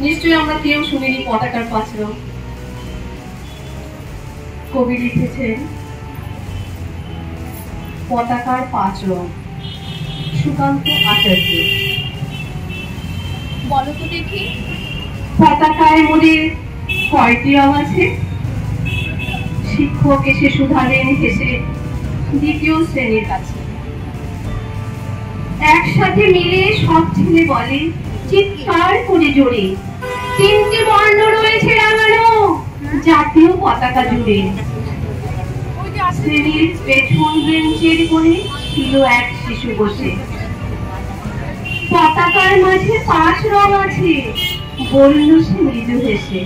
নিশ্চয়ই আমরা কেউ শুনিনি পতাকার পাঁচ রং। কবি লিখেছেন পতাকার পাঁচ রং, সুকান্ত আচার্য। বলো তো দেখি, পতাকায় মোদের কয়টি রং আছে? শিক্ষক এসে শুধালেন হেসে দ্বিতীয় শ্রেণীর কাছে। একসাথে মিলে সব ছেলে বলে চিৎকার করে জোরে, তিনটি বর্ণ রয়েছে রাঙানো জাতীয় পতাকা জুড়ে। শ্রেণীর পেছন বেঞ্চের কোণে ছিল এক শিশু বসে। পতাকার মাঝে পাঁচ রং আছে, বলল সে মৃদু হেসে।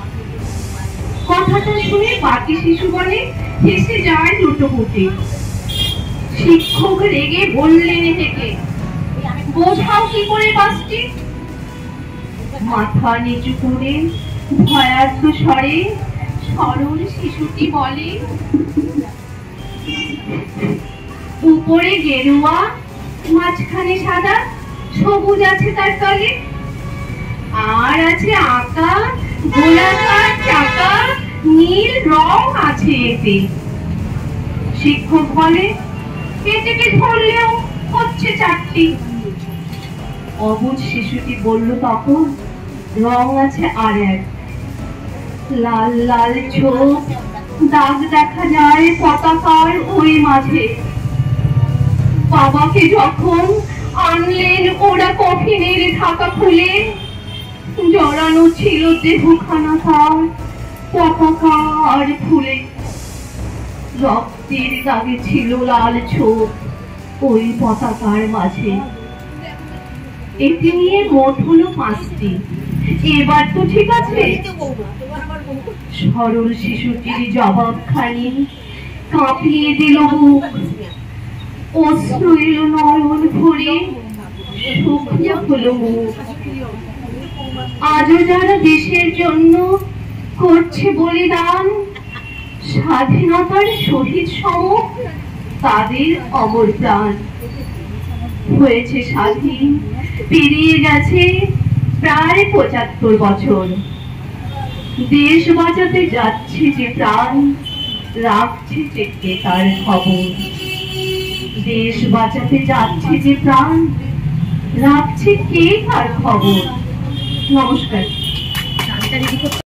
কথাটা শুনে বাকি শিশু বলে হেসে যায় লুটোপুটি। শিক্ষক রেগে বললেন থেকে, বোঝাও কি করে পাঁচটি? মাথা নিচু করে ভয়ার্থ স্বরে সরল শিশুটি বলে, উপরে গেরুয়া, মাঝখানে সাদা, সবুজ আছে তার তলে, আর আছে আঁকা গোলাকার চাকা, নীল রং আছে এতে। শিক্ষক বলে এটাকে ধরলেও হচ্ছে চারটি। অবুঝ শিশুটি বলল তখন, রং আছে আর এক, লাল লাল ছোপ, দাগ দেখা যায় পতাকার ওই মাঝে। বাবাকে যখন আনলেন ওরা কফিনের ঢাকা খুলে, জড়ানো ছিল দেহখানা তার পতাকা আর ফুলে। রক্তের দাগে ছিল লাল ছোপ ওই পতাকার মাঝে। এটি নিয়ে মোট হলো পাঁচটি। এবার তো ঠিক আছে? সরল শিশুটির জবাব খানি কাঁপিয়ে দিল বুক, অশ্রু এলো নয়ন ভরে, শুকনো হলো মুখ। আজও যারা দেশের জন্য করছে বলিদান, স্বাধীনতার শহীদ সম তাদের অমর প্রাণ। হয়েছে স্বাধীন, পেরিয়ে গেছে প্রায় ৭৫ বছর। দেশ বাঁচাতে যাচ্ছে যে প্রাণ, রাখছে চেকে তার খবর। দেশ বাঁচাতে যাচ্ছে যে প্রাণ, রাখছে কে তার খবর। নমস্কার।